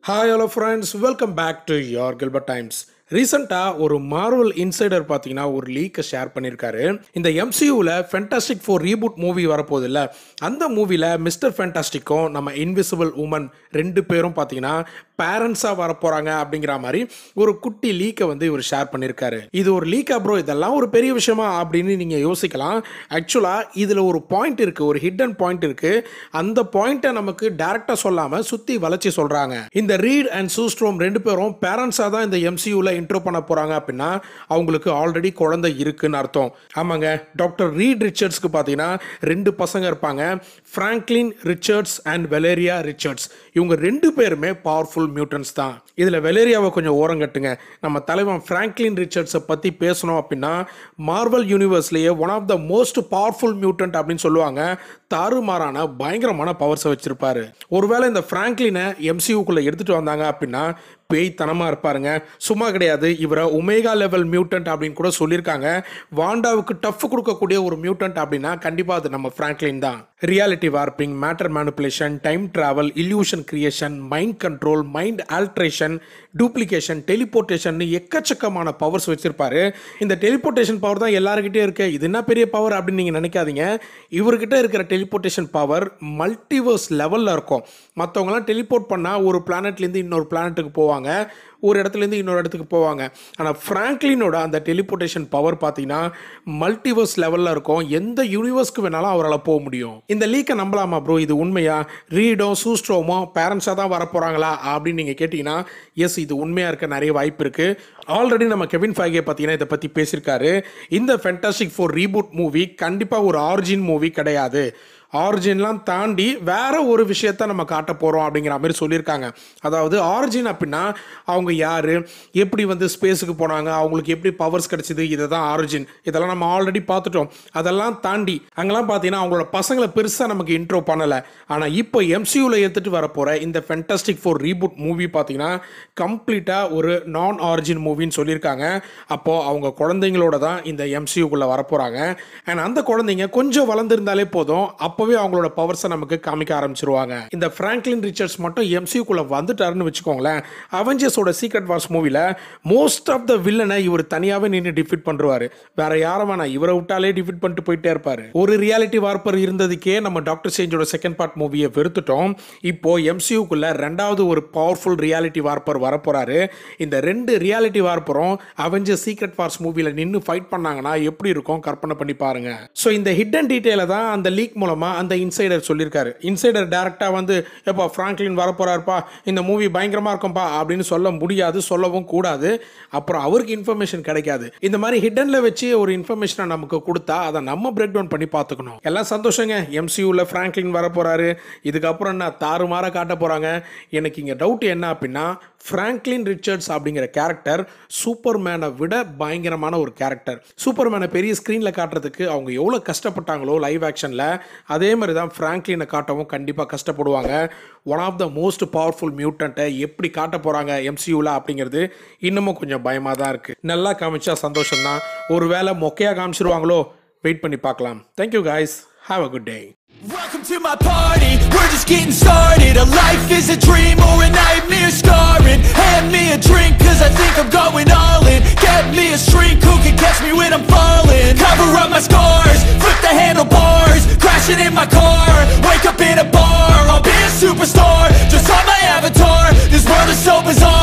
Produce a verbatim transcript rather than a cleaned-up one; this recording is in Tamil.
Hi hello friends, welcome back to your Gilbert Times. ரீசெண்டாக ஒரு மார்வல் இன்சைடர் பார்த்தீங்கன்னா ஒரு லீக்கை ஷேர் பண்ணியிருக்காரு. இந்த எம்சியூவில் ஃபேண்டாஸ்டிக் ஃபோர் ரீபூட் மூவி வரப்போகுது இல்லை, அந்த மூவியில் மிஸ்டர் ஃபேண்டாஸ்டிக்கும் நம்ம இன்விசிபிள் உமன் ரெண்டு பேரும் பார்த்தீங்கன்னா பேரண்ட்ஸாக வரப்போகிறாங்க அப்படிங்கிற மாதிரி ஒரு குட்டி லீக்கை வந்து இவர் ஷேர் பண்ணியிருக்காரு. இது ஒரு லீக்கா ப்ரோ, இதெல்லாம் ஒரு பெரிய விஷயமா அப்படின்னு நீங்கள் யோசிக்கலாம். ஆக்சுவலாக இதில் ஒரு பாயிண்ட் இருக்குது, ஒரு ஹிடன் பாயிண்ட் இருக்குது. அந்த பாயிண்ட்டை நமக்கு டேரெக்டாக சொல்லாமல் சுற்றி வளைச்சி சொல்கிறாங்க. இந்த ரீட் அண்ட் சூஸ்ட்ரோம் ரெண்டு பேரும் பேரண்ட்ஸாக தான் இந்த எம்சியூவில் இன்ட்ரோ பண்ண போறாங்க அப்படின்னா அவங்களுக்கு ஆல்ரெடி குழந்தை இருக்குன்னு அர்த்தம். ஆமாங்க, டாக்டர் ரீட் ரிச்சர்ட்ஸ்க்கு பார்த்தீங்கன்னா ரெண்டு பசங்க இருப்பாங்க, Franklin Richards and Valeria Richards. இவங்க ரெண்டு பேருமே பவர்ஃபுல் மியூட்டன்ஸ் தான். இதில் வெலேரியாவை கொஞ்சம் ஓரங்கட்டுங்க. நம்ம தலைவன் பிராங்க்லின் ரிச்சர்ட்ஸை பற்றி பேசணும் அப்படின்னா மார்வல் யூனிவர்ஸ்லேயே one of the most powerful mutant அப்படின்னு சொல்லுவாங்க. தாறுமாறான பயங்கரமான பவர்ஸை வச்சிருப்பாரு. ஒருவேளை இந்த பிராங்க்லினை எம்சியூக்குள்ளே எடுத்துகிட்டு வந்தாங்க அப்படின்னா பேய்த்தனமாக இருப்பாருங்க, சும்மா கிடையாது. இவரை ஒமேகா லெவல் மியூட்டன்ட் அப்படின்னு கூட சொல்லியிருக்காங்க. வாண்டாவுக்கு டஃப் கொடுக்கக்கூடிய ஒரு மியூட்டன்ட் அப்படின்னா கண்டிப்பாக அது நம்ம பிராங்க்லின் தான். Reality warping, matter manipulation, time travel, illusion creation, mind control, mind alteration, duplication, teleportation, எக்கச்சக்கமான பவர்ஸ் வச்சிருப்பாரு. இந்த டெலிபோர்டேஷன் பவர் தான் எல்லாருக்கிட்டே இருக்கு. இது என்ன பெரிய பவர் அப்படின்னு நீங்கள் நினைக்காதீங்க. இவர்கிட்ட இருக்கிற டெலிபோர்டேஷன் பவர் மல்டிவர்ஸ் லெவலில் இருக்கும். மற்றவங்களாம் டெலிபோர்ட் பண்ணால் ஒரு பிளானட்லேருந்து இன்னொரு பிளானட்டுக்கு போவாங்க, ஒரு இடத்துலேருந்து இன்னொரு இடத்துக்கு போவாங்க. ஆனால் ஃப்ராங்க்லினோட அந்த டெலிபோர்டேஷன் பவர் பார்த்தீங்கன்னா மல்டிவர்ஸ் லெவலில் இருக்கும். எந்த யூனிவர்ஸ்க்கு வேணாலும் அவரால் போக முடியும். இந்த லீக்கை நம்பலாமா ப்ரோ? இது உண்மையா? ரீடோ சூஸ்ட்ரோமோ பேரண்ட்ஸாக தான் வர போகிறாங்களா அப்படின்னு நீங்கள் கேட்டிங்கன்னா எஸ், இது உண்மையாக இருக்க நிறைய வாய்ப்பு இருக்குது. ஆல்ரெடி நம்ம கெவின் ஃபைகே பார்த்தீங்கன்னா இதை பற்றி பேசியிருக்காரு. இந்த ஃபேண்டாஸ்டிக் ஃபோர் ரீபூட் மூவி கண்டிப்பாக ஒரு ஆரிஜின் மூவி கிடையாது, ஆரிஜின்லாம் தாண்டி வேற ஒரு விஷயத்த நம்ம காட்ட போகிறோம் அப்படிங்கிற மாதிரி சொல்லியிருக்காங்க. அதாவது ஆரிஜின் அப்படின்னா அவங்க யார், எப்படி வந்து ஸ்பேஸுக்கு போனாங்க, அவங்களுக்கு எப்படி பவர்ஸ் கிடச்சிது, இதை தான் ஆரிஜின். இதெல்லாம் நம்ம ஆல்ரெடி பார்த்துட்டோம். அதெல்லாம் தாண்டி அங்கெல்லாம் பார்த்தீங்கன்னா அவங்களோட பசங்களை பெருசாக நமக்கு இன்ட்ரோ பண்ணலை. ஆனால் இப்போ எம்சியூவில் எடுத்துகிட்டு வர போகிற இந்த ஃபேண்டாஸ்டிக் ஃபோர் ரீபூட் மூவி பார்த்தீங்கன்னா கம்ப்ளீட்டாக ஒரு நான் ஆரிஜின் மூவின்னு சொல்லியிருக்காங்க. அப்போது அவங்க குழந்தைங்களோட தான் இந்த எம்சியூக்குள்ளே வரப்போகிறாங்க. அண்ட் அந்த குழந்தைங்க கொஞ்சம் வளர்ந்துருந்தாலே போதும், அப்போ அவங்களோட பவர்ஸை நமக்கு காமிக்க ஆரம்பிச்சிருவாங்க. இந்த பிராங்க்லின் ரிச்சர்ட்ஸ் மட்டும் எம்சியூக்குள்ள வந்துட்டாருன்னு வச்சுக்கோங்களேன், அவெஞ்சர்ஸோட சீக்ரெட் வார்ஸ் மூவில மோஸ்ட் ஆஃப் த வில்லனை இவர் தனியாவே நின்று டிஃபீட் பண்றாரு. வேற யாரும் வேணா, இவரை விட்டாலே டிஃபீட் பண்ணிட்டு போயிட்டே இருப்பாரு. ஒரு ரியாலிட்டி வார்ப்பர் இருந்ததுக்கே நம்ம டாக்டர் ஸ்ட்ரேஞ்சோட செகண்ட் பார்ட் மூவியை வெறுத்துட்டோம். இப்போ எம்சியூக்குள்ள ரெண்டாவது ஒரு பவர்ஃபுல் ரியாலிட்டி வார்ப்பர் வரப்போறாரு. இந்த ரெண்டு ரியாலிட்டி வார்ப்பரும் அவெஞ்சர்ஸ் சீக்ரெட் வார்ஸ் மூவில நின்று ஃபைட் பண்ணாங்கன்னா எப்படி இருக்கும் கற்பனை பண்ணி பாருங்க. ஸோ இந்த ஹிடன் டீட்டெயிலை தான் அந்த லீக் மூலமா அந்த இன்சைடர் சொல்லியிருக்காரு. இன்சைடர் டைரக்டா வந்து எப்பா பிராங்க்லின் வரப்போறாருப்பா, இந்த மூவி பயங்கரமா இருக்கும்பா அப்படின்னு சொல்ல முடியாது, சொல்லவும் கூடாது. அப்புறம் அவருக்கு இன்ஃபர்மேஷன் கிடைக்காது. இந்த மாதிரி ஹிடன்ல வச்சு ஒரு இன்ஃபர்மேஷனை நமக்கு கொடுத்தா அதை நம்ம பிரேக் டவுன் பண்ணி பார்த்துக்கணும். எல்லாம் சந்தோஷங்க, எம்சியூல பிராங்க்லின் வரப்போறாரு. இதுக்கப்புறம் என்ன தாறுமாற காட்ட போறாங்க. எனக்கு இங்க டவுட் என்ன அப்படின்னா, பிராங்க்லின் ரிச்சர்ட்ஸ் அப்படிங்கிற கேரக்டர் சூப்பர்மேனை விட பயங்கரமான ஒரு கேரக்டர். சூப்பர்மேனை பெரிய ஸ்க்ரீனில் காட்டுறதுக்கு அவங்க எவ்வளோ கஷ்டப்பட்டாங்களோ லைவ் ஆக்ஷனில், அதே மாதிரி தான் பிராங்க்லினை காட்டவும் கண்டிப்பாக கஷ்டப்படுவாங்க. One of the most powerful மியூட்டன்ட்டை எப்படி காட்ட போகிறாங்க எம்சியூவில் அப்படிங்கிறது இன்னமும் கொஞ்சம் பயமாக தான் இருக்குது. நல்லா காமிச்சா சந்தோஷம் தான், ஒரு வேளை மொக்கையாக காமிச்சிருவாங்களோ, வெயிட் பண்ணி பார்க்கலாம். Thank you guys, have a good day. Welcome to my party, we're just getting started. A life is a dream or a nightmare scarring. Hand me a drink cause I think I'm going all in. Get me a shrink who can catch me when I'm falling. Cover up my scars, flip the handlebars, crashing in my car, wake up in a bar. I'll be a superstar, just on my avatar. This world is so bizarre.